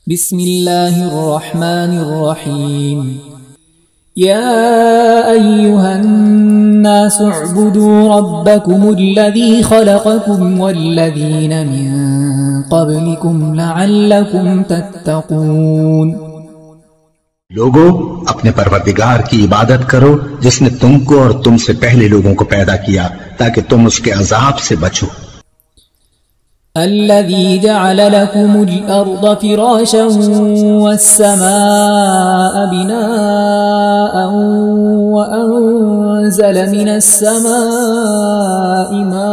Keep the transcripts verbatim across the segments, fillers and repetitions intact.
بسم الله الرحمن الرحيم يا أيها الناس اعبدوا ربكم الذي خلقكم والذين من قبلكم لعلكم تتقون۔ لوگو اپنے پروردگار کی عبادت کرو جس نے تم کو اور تم سے پہلے لوگوں کو پیدا کیا تاکہ تم اس کے عذاب سے بچو۔ الذي جعل لكم الأرض فراشا والسماء بناء وأنزل من السماء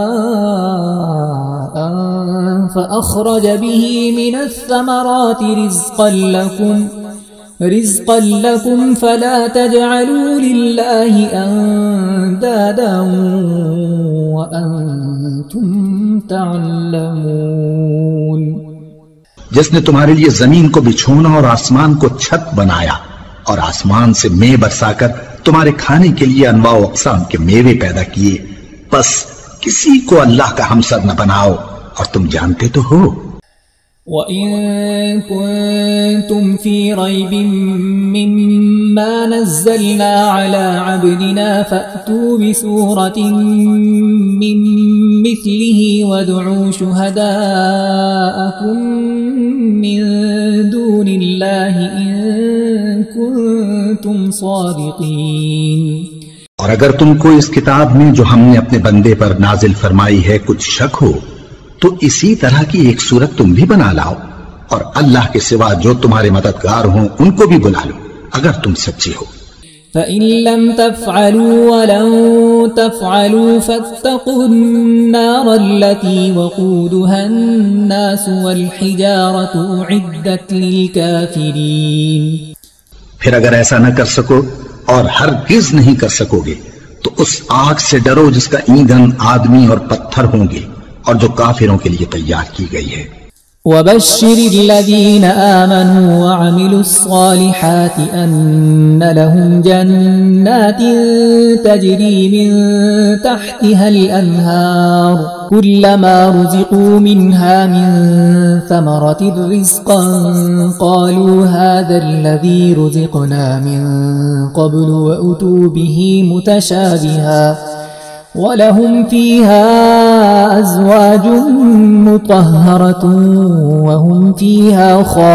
ماء فأخرج به من الثمرات رزقا لكم رزقا لكم فلا تجعلوا لله أندادا وأنتم تعلمون۔ جس نے تمہارے لیے زمین کو بچھونا اور آسمان کو چھت بنایا اور آسمان سے مے برسا کر تمہارے کھانے کے لیے انواع و اقسام کے میوے پیدا کیے، بس کسی کو اللہ کا ہمسر نہ بناؤ اور تم جانتے تو ہو۔ وَإِن كُنتُمْ فِي رَيْبٍ مِّمَّا نَزَّلْنَا عَلَى عَبْدِنَا فَأْتُوا بِسُورَةٍ مِّن مِّثْلِهِ وَادْعُوا شُهَدَاءَكُم مِّن دُونِ اللَّهِ إِن كُنتُمْ صَادِقِينَ۔ اور اگر تم کو اس کتاب میں جو ہم نے اپنے بندے پر نازل فرمائی ہے کچھ شک ہو تو اسی طرح کی ایک صورت تم بھی بنا لاؤ اور اللہ کے سوا جو تمہارے مددگار ہوں ان کو بھی بلا لو اگر تم سچے ہو۔ فَإِن لَّمْ تَفْعَلُوا وَلَن تَفْعَلُوا فَاتَّقُوا النَّارَ الَّتِي وَقُودُهَا النَّاسُ وَالْحِجَارَةُ أُعِدَّتْ لِلْكَافِرِينَ۔ پھر اگر ایسا نہ کر سکو اور ہرگز نہیں کر سکو گے تو اس آگ سے ڈرو جس کا ایندھن آدمی اور پتھر ہوں گے اور جو کافروں کے لیے تیار کی گئی ہے۔ وَبَشِّرِ الَّذِينَ آمَنُوا وَعَمِلُوا الصَّالِحَاتِ أَنَّ لَهُمْ جَنَّاتٍ تَجْرِي مِن تَحْتِهَا الْأَنْهَارُ كُلَّمَا رُزِقُوا مِنْهَا مِن ثَمَرَةٍ رِزْقًا قَالُوا هَذَا الَّذِي رُزِقْنَا مِن قَبْلُ وَأُتُوا بِهِ مُتَشَابِهًا وَلَهُمْ فِيهَا أَزْوَاجٌ مُطَهَّرَةٌ وَهُمْ فِيهَا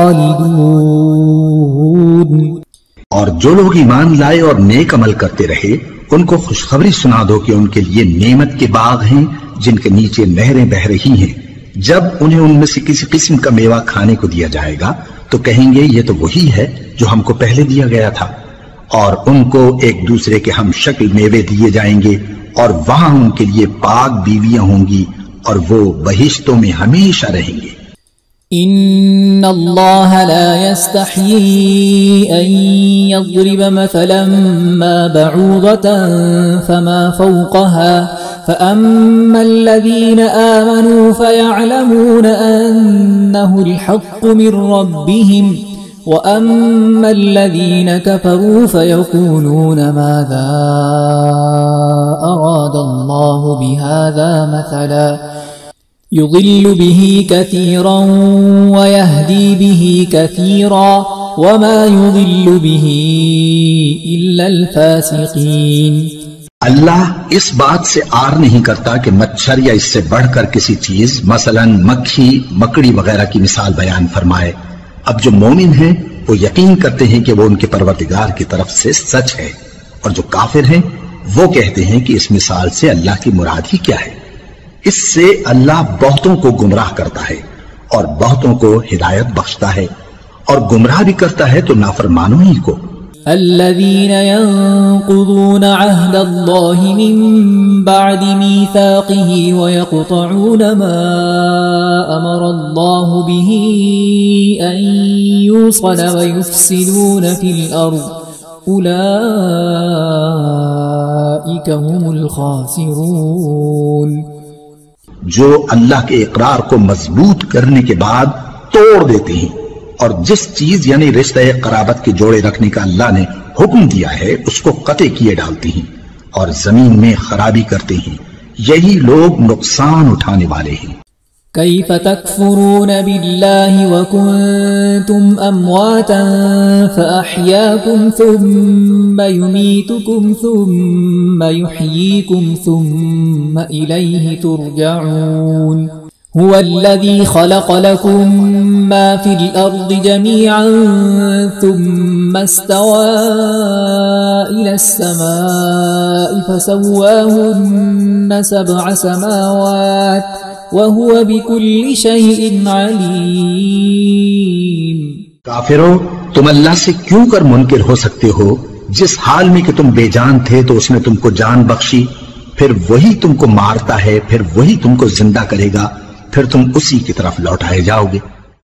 خَالِدُونَ۔ اور جو لوگ ایمان لائے اور نیک عمل کرتے رہے ان کو خوشخبری سنا دو کہ ان کے لیے نعمت کے باغ ہیں جن کے نیچے نہریں بہہ رہی ہیں، جب انہیں ان میں سے کسی قسم کا میوہ کھانے کو دیا جائے گا تو کہیں گے یہ تو وہی ہے جو ہم کو پہلے دیا گیا تھا، اور ان کو ایک دوسرے کے ہم شکل میوے دیے جائیں گے اور وہاں ان کے لیے پاک بیویاں ہوں گی اور وہ بہشتوں میں ہمیشہ رہیں گے۔ ان اللہ لا يستحيي ان يضرب مثلا ما بعوضة فما فوقها فأما الذين آمنوا فيعلمون أنه الحق من ربهم وَأَمَّا الَّذِينَ كَفَرُوا فَيَقُولُونَ مَاذَا أَرَادَ اللَّهُ بِهَذَا مَثَلًا يُضِلُّ بِهِ كَثِيرًا وَيَهْدِي بِهِ كَثِيرًا وَمَا يُضِلُّ بِهِ إِلَّا الْفَاسِقِينَ۔ اللہ اس بات سے آر نہیں کرتا کہ مچھر یا اس سے بڑھ کر کسی چیز مثلا مکھی مکڑی وغیرہ کی مثال بیان فرمائے۔ اب جو مومن ہیں وہ یقین کرتے ہیں کہ وہ ان کے پروردگار کی طرف سے سچ ہے، اور جو کافر ہیں وہ کہتے ہیں کہ اس مثال سے اللہ کی مراد ہی کیا ہے۔ اس سے اللہ بہتوں کو گمراہ کرتا ہے اور بہتوں کو ہدایت بخشتا ہے، اور گمراہ بھی کرتا ہے تو نافرمانوں ہی کو۔ الذين ينقضون عهد الله من بعد ميثاقه ويقطعون ما أمر الله به أن يوصل ويفسدون في الأرض أولئك هم الخاسرون۔ جو اللہ کے اقرار کو مضبوط کرنے کے بعد توڑ دیتے ہیں اور جس چیز یعنی رشتہ قرابت کے جوڑے رکھنے کا اللہ نے حکم دیا ہے اس کو قطع کیے ڈالتے ہیں اور زمین میں خرابی کرتے ہیں، یہی لوگ نقصان اٹھانے والے ہیں۔ كيف تكفرون بالله وكنتم أمواتا فأحياكم ثم يميتكم ثم يحييكم ثم إليه ترجعون هو الذي خلق لكم ما في الأرض جميعا ثم استوى إلى السماء فسواهن سبع سماوات وهو بكل شيء عليم. کافرو، تم اللہ سے کیوں کر منکر ہو سکتے ہو؟ جس حال میں کہ تم بے جان تھے تو اس نے تم کو جان بخشی، پھر وہی تم کو مارتا ہے، پھر وہی تم کو زندہ کرے گا، پھر تم اسی کی طرف لوٹائے جاؤ گے.